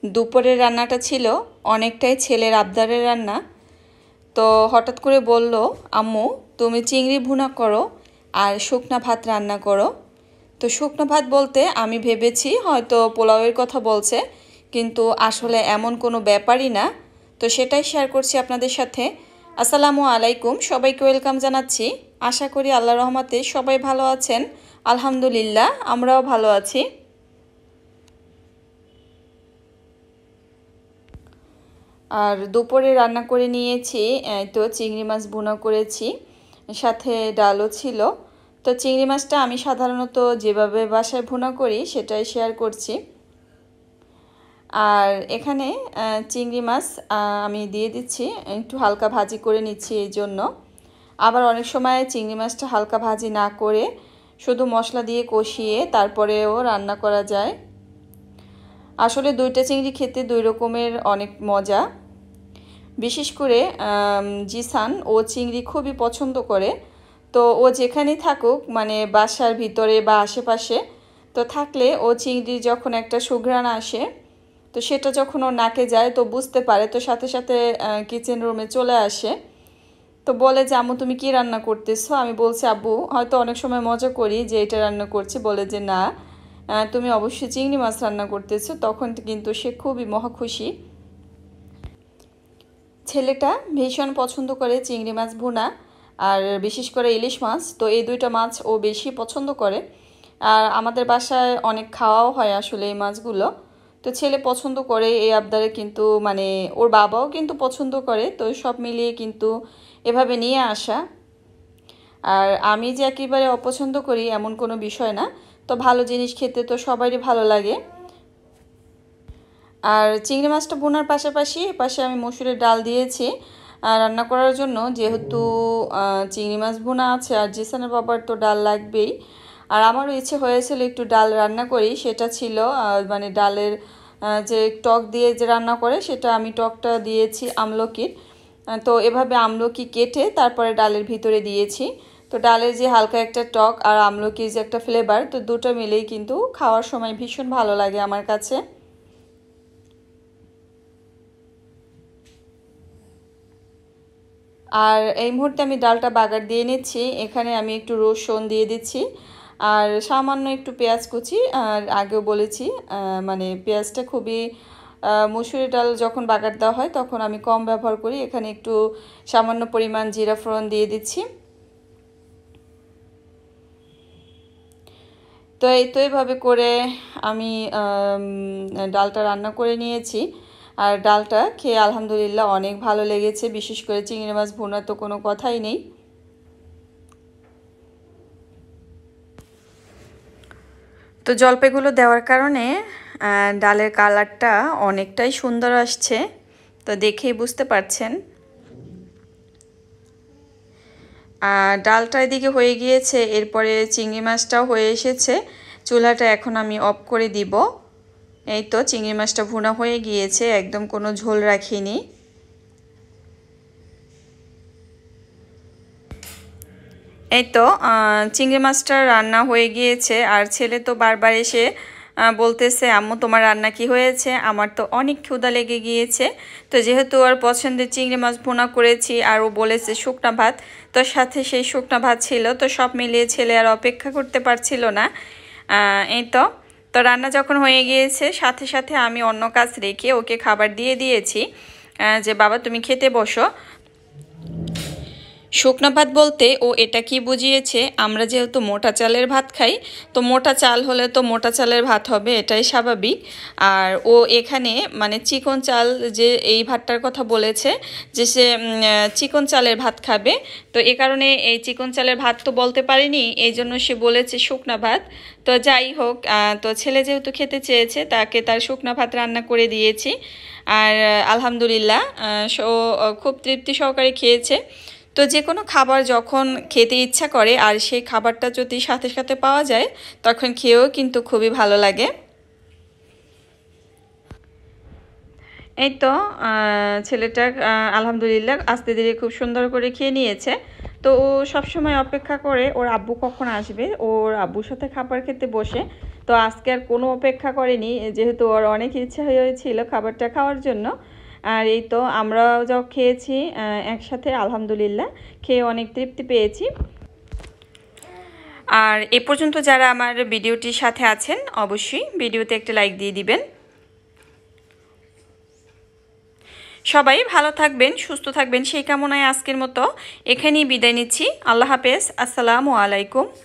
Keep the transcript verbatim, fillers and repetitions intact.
দুপুরের রান্নাটা ছিল অনেকটাই ছেলের আবদারের রান্না। তো হঠাৎ করে বলল, আম্মু তুমি চিংড়ি ভুনা করো আর শুকনা ভাত রান্না করো। তো শুকনো ভাত বলতে আমি ভেবেছি হয়তো পোলাওয়ের কথা বলছে, কিন্তু আসলে এমন কোনো ব্যাপারই না। তো সেটাই শেয়ার করছি আপনাদের সাথে। আসসালামু আলাইকুম, সবাইকে ওয়েলকাম জানাচ্ছি। আশা করি আল্লাহর রহমতে সবাই ভালো আছেন। আলহামদুলিল্লাহ, আমরাও ভালো আছি। আর দুপুরে রান্না করে নিয়েছি, তো চিংড়ি মাছ ভুনা করেছি, সাথে ডালও ছিল। তো চিংড়ি মাছটা আমি সাধারণত যেভাবে বাসায় ভুনা করি সেটাই শেয়ার করছি। আর এখানে চিংড়ি মাছ আমি দিয়ে দিচ্ছি, একটু হালকা ভাজি করে নিচ্ছি এই জন্য। আবার অনেক সময় চিংড়ি মাছটা হালকা ভাজি না করে শুধু মশলা দিয়ে কষিয়ে তারপরেও রান্না করা যায়। আসলে দুইটা চিংড়ি খেতে দুই রকমের অনেক মজা। বিশেষ করে জিসান ও চিংড়ি খুবই পছন্দ করে। তো ও যেখানেই থাকুক, মানে বাসার ভিতরে বা আশেপাশে, তো থাকলে ও চিংড়ির যখন একটা সুঘ্রাণ আসে, তো সেটা যখন ও নাকে যায় তো বুঝতে পারে, তো সাথে সাথে কিচেন রুমে চলে আসে। তো বলে যে আম্মু তুমি কি রান্না করতেছো? আমি বলছি আব্বু, হয়তো অনেক সময় মজা করি যে এটা রান্না করছি, বলে যে না তুমি অবশ্যই চিংড়ি মাছ রান্না করতেছো। তখন কিন্তু সে খুবই মহা খুশি। ছেলেটা ভীষণ পছন্দ করে চিংড়ি মাছ ভুনা আর বিশেষ করে ইলিশ মাছ। তো এই দুইটা মাছ ও বেশি পছন্দ করে। আর আমাদের বাসায় অনেক খাওয়াও হয় আসলে এই মাছগুলো। তো ছেলে পছন্দ করে এই আবদারে, কিন্তু মানে ওর বাবাও কিন্তু পছন্দ করে। তো সব মিলিয়ে কিন্তু এভাবে নিয়ে আসা। আর আমি যে একেবারে অপছন্দ করি এমন কোনো বিষয় না। তো ভালো জিনিস খেতে তো সবারই ভালো লাগে। আর চিংড়ি মাছটা ভুনার পাশাপাশি পাশে আমি মসুরের ডাল দিয়েছি রান্না করার জন্য, যেহেতু চিংড়ি মাছ ভুনা আছে আর জিসানের বাবার তো ডাল লাগবেই। আর আমারও ইচ্ছে হয়েছিল একটু ডাল রান্না করি, সেটা ছিল মানে ডালের যে টক দিয়ে যে রান্না করে সেটা আমি টকটা দিয়েছি আমলকির। তো এভাবে আমলকি কেটে তারপরে ডালের ভিতরে দিয়েছি। তো ডালের যে হালকা একটা টক আর আমলকির যে একটা ফ্লেভার, তো দুটো মিলেই কিন্তু খাওয়ার সময় ভীষণ ভালো লাগে আমার কাছে। আর এই মুহূর্তে আমি ডালটা বাগার দিয়ে নিচ্ছি। এখানে আমি একটু রসুন দিয়ে দিচ্ছি আর সামান্য একটু পেঁয়াজ কুচি। আর আগেও বলেছি মানে পেঁয়াজটা খুবই, মুসুরি ডাল যখন বাগার দেওয়া হয় তখন আমি কম ব্যবহার করি। এখানে একটু সামান্য পরিমাণ জিরা ফোড়ন দিয়ে দিচ্ছি। তো এই তো এইভাবে করে আমি ডালটা রান্না করে নিয়েছি। আর ডালটা খেয়ে আলহামদুলিল্লাহ অনেক ভালো লেগেছে। বিশেষ করে চিংড়ি মাছ ভুনা তো কোনো কথাই নেই। তো জলপাইগুলো দেওয়ার কারণে ডালের কালারটা অনেকটাই সুন্দর আসছে, তো দেখেই বুঝতে পারছেন। আর ডালটা এদিকে হয়ে গিয়েছে, এরপরে চিংড়ি মাছটাও হয়ে এসেছে। চুলাটা এখন আমি অফ করে দিব। এই তো চিংড়ি মাছটা ভুনা হয়ে গিয়েছে, একদম কোনো ঝোল রাখিনি। এই তো চিংড়ি মাছটা রান্না হয়ে গিয়েছে। আর ছেলে তো বারবার এসে বলতেছে আম্মু তোমার রান্না কি হয়েছে? আমার তো অনেক ক্ষুধা লেগে গিয়েছে। তো যেহেতু ওর পছন্দের চিংড়ি মাছ ভুনা করেছি আর ও বলেছে শুকনা ভাত, তো সাথে সেই শুকনা ভাত ছিল। তো সব মিলিয়ে ছেলে আর অপেক্ষা করতে পারছিল না। এই তো তো রান্না যখন হয়ে গিয়েছে সাথে সাথে আমি অন্য কাজ রেখে ওকে খাবার দিয়ে দিয়েছি যে বাবা তুমি খেতে বসো। শুকনো ভাত বলতে ও এটা কি বুঝিয়েছে, আমরা যেহেতু মোটা চালের ভাত খাই, তো মোটা চাল হলে তো মোটা চালের ভাত হবে, এটাই স্বাভাবিক। আর ও এখানে মানে চিকন চাল যে এই ভাতটার কথা বলেছে যে সে চিকন চালের ভাত খাবে। তো এ কারণে এই চিকন চালের ভাত তো বলতে পারিনি, এই জন্য সে বলেছে শুকনা ভাত। তো যাই হোক, তো ছেলে যেহেতু খেতে চেয়েছে তাকে তার শুকনা ভাত রান্না করে দিয়েছি। আর আলহামদুলিল্লাহ ও খুব তৃপ্তি সহকারে খেয়েছে। তো যে কোনো খাবার যখন খেতে ইচ্ছা করে আর সেই খাবারটা যদি সাথে সাথে পাওয়া যায় তখন খেয়েও কিন্তু খুবই ভালো লাগে। এই তো ছেলেটা আলহামদুলিল্লাহ আস্তে ধীরে খুব সুন্দর করে খেয়ে নিয়েছে। তো ও সবসময় অপেক্ষা করে ওর আব্বু কখন আসবে, ওর আব্বুর সাথে খাবার খেতে বসে। তো আজকে আর কোনো অপেক্ষা করেনি, যেহেতু ওর অনেক ইচ্ছা হয়েছিল খাবারটা খাওয়ার জন্য। আর এই তো আমরাও যাও খেয়েছি একসাথে, আলহামদুলিল্লাহ খেয়ে অনেক তৃপ্তি পেয়েছি। আর এ পর্যন্ত যারা আমার ভিডিওটির সাথে আছেন অবশ্যই ভিডিওতে একটা লাইক দিয়ে দিবেন। সবাই ভালো থাকবেন, সুস্থ থাকবেন সেই কামনায় আজকের মতো এখানেই বিদায় নিচ্ছি। আল্লাহ হাফেজ, আসসালামু আলাইকুম।